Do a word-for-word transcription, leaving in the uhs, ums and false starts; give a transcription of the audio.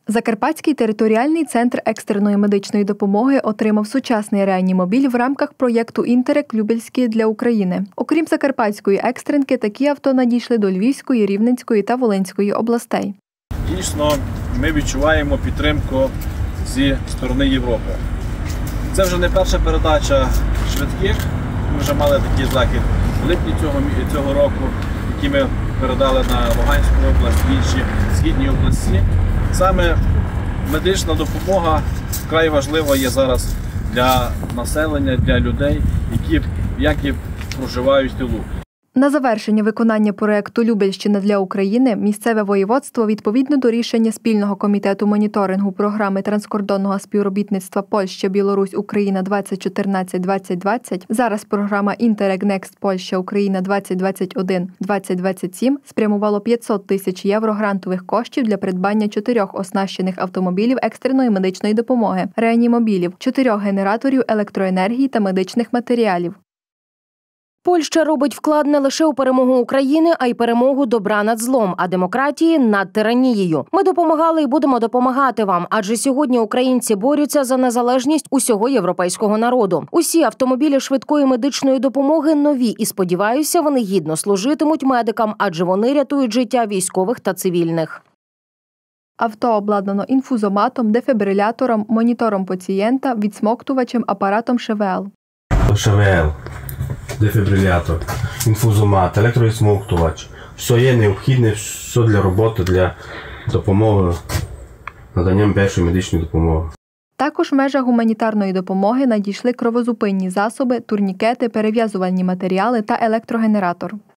Закарпатський територіальний центр екстреної медичної допомоги отримав сучасний реанімобіль в рамках проєкту «Інтерек Любельський для України». Окрім закарпатської екстренки, такі авто надійшли до Львівської, Рівненської та Волинської областей. Дійсно, ми відчуваємо підтримку зі сторони Європи. Це вже не перша передача швидких. Ми вже мали такий захід в липні цього, цього року, який ми передали на Луганську область, інші східні області. Саме медична допомога вкрай важлива є зараз для населення, для людей, які, які проживають в тилу. На завершення виконання проєкту «Любельщина для України» місцеве воєводство відповідно до рішення спільного комітету моніторингу програми транскордонного співробітництва Польща-Білорусь-Україна двадцять чотирнадцять - двадцять двадцять, зараз програма «Інтерек Некст Польща-Україна двадцять двадцять один - двадцять двадцять сім» спрямувало п'ятсот тисяч євро грантових коштів для придбання чотирьох оснащених автомобілів екстреної медичної допомоги, реанімобілів, чотирьох генераторів електроенергії та медичних матеріалів. Польща робить вклад не лише у перемогу України, а й перемогу добра над злом, а демократії над тиранією. Ми допомагали і будемо допомагати вам, адже сьогодні українці борються за незалежність усього європейського народу. Усі автомобілі швидкої медичної допомоги нові і, сподіваюся, вони гідно служитимуть медикам, адже вони рятують життя військових та цивільних. Авто обладнано інфузоматом, дефібрилятором, монітором пацієнта, відсмоктувачем, апаратом ШВЛ. ШВЛ, дефібрилятор, інфузомат, електровідсмоктувач. Все є необхідне, все для роботи, для допомоги, наданням першої медичної допомоги. Також в межах гуманітарної допомоги надійшли кровозупинні засоби, турнікети, перев'язувальні матеріали та електрогенератор.